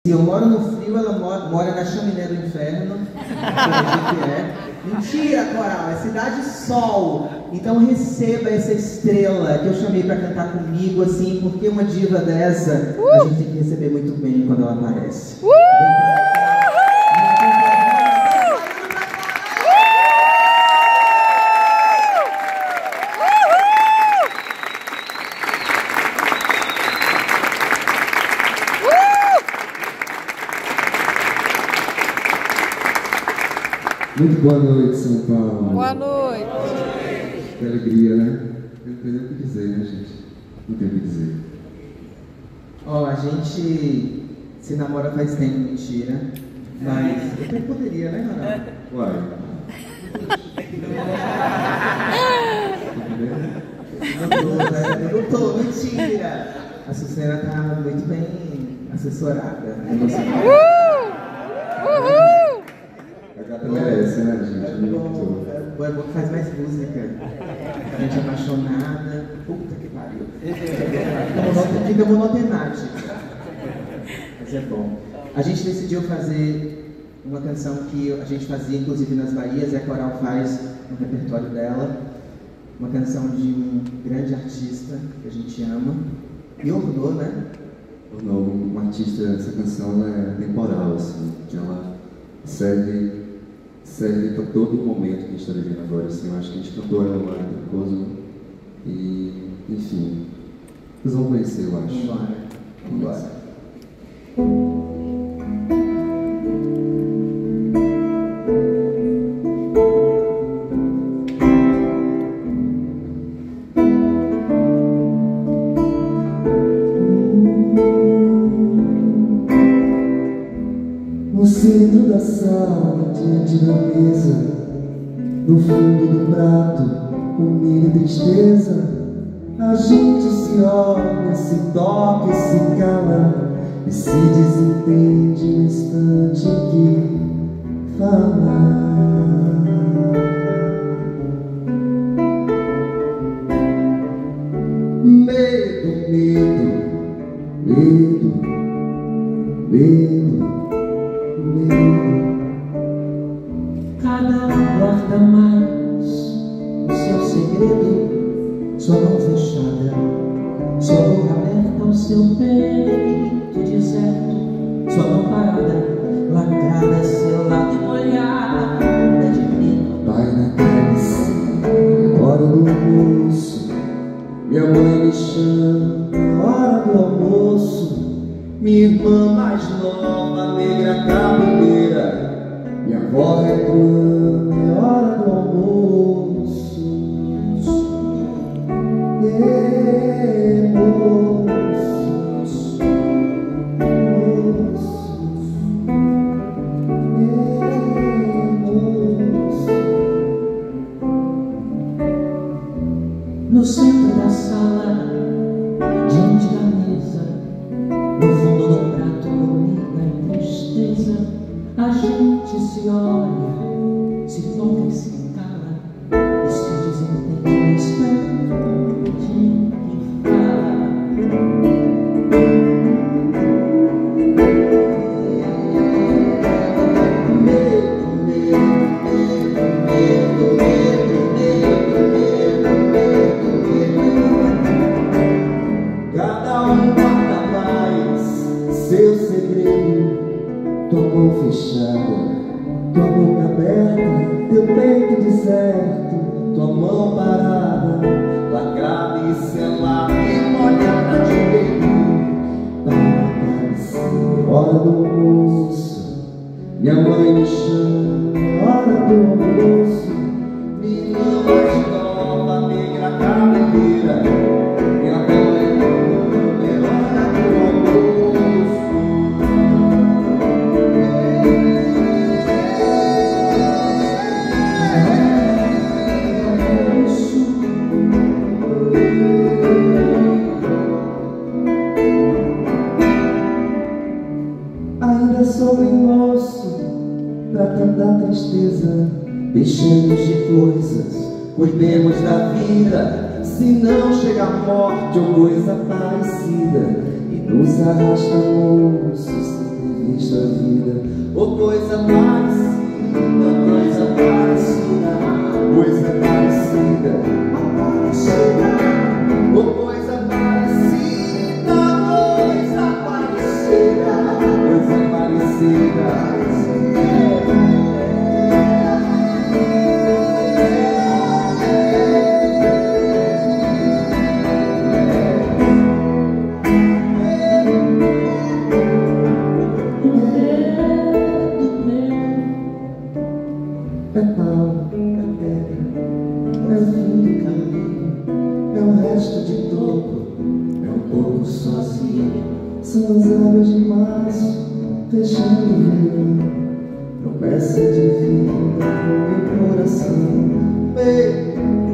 Eu moro no frio, ela mora na chaminé do inferno. Que é. Mentira, Coral, é Cidade Sol. Então receba essa estrela que eu chamei pra cantar comigo, assim, porque uma diva dessa a gente tem que receber muito bem quando ela aparece. Muito boa noite, São Paulo. Boa noite. Que alegria, né? Eu não tenho o que dizer, né, gente? Não tenho o que dizer. Ó, a gente se namora faz tempo, mentira. Mas eu até poderia, né, Coral? Uai. Eu não tô, mentira. A Sucena tá muito bem assessorada. A gata merece, né, gente? É bom que faz mais música. A gente é apaixonada. Puta que pariu. Fica monotemática. Mas é bom. A gente decidiu fazer uma canção que a gente fazia, inclusive, nas Bahias, e a Coral faz no repertório dela. Uma canção de um grande artista que a gente ama. E ornou, né? Ornou, um artista, essa canção ela é temporal, assim, que ela serve para todo o momento que a gente está vivendo agora, assim. Eu acho que a gente cantou ela lá em coisa e, enfim, vocês vão conhecer, eu acho. Vamos embora. No centro da sala, diante da mesa, no fundo do prato, comida e tristeza, a gente se olha, se toca e se cala, e se desentende no instante em que fala. Medo, medo, medo, medo. Cada um guarda mais o seu segredo, sua mão fechada, sua boca aberta ao seu peito deserto, sua mão parada, lacrada, selada e molhada de medo. Pai na cabeça, hora do almoço, minha mãe me chama, hora do almoço. Minha irmã mais nova, negra cabeleireira, minha avó reclama, é hora do almoço. No centro da sala, diante da mesa, no fundo do prato, comida e tristeza, a gente se olha, se toca e se cala, e se desentende no instante que fala. Cada um guarda mais seu segredo, tua mão fechada, tua boca aberta, teu peito deserto, tua mão parada, lacrada e selada e molhada de medo. Hora do almoço, minha mãe me chama, hora do almoço. Minha irmã mais nova, negra cabeleireira, minha avó é hora do almoço. Ainda sou bem moço pra tanta tristeza, deixemos de coisas, cuidemos da vida, se não chega a morte ou coisa parecida, e nos arrasta moço sem existe a vida. Ou coisa parecida, coisa parecida, coisa parecida, ou coisa parecida, coisa parecida, coisa parecida. É pau, é pedra, é o fim do caminho, é o resto de topo, é um pouco sozinho. São as águas de março, fechando o verão, promessa divina pro meu coração. Beijo.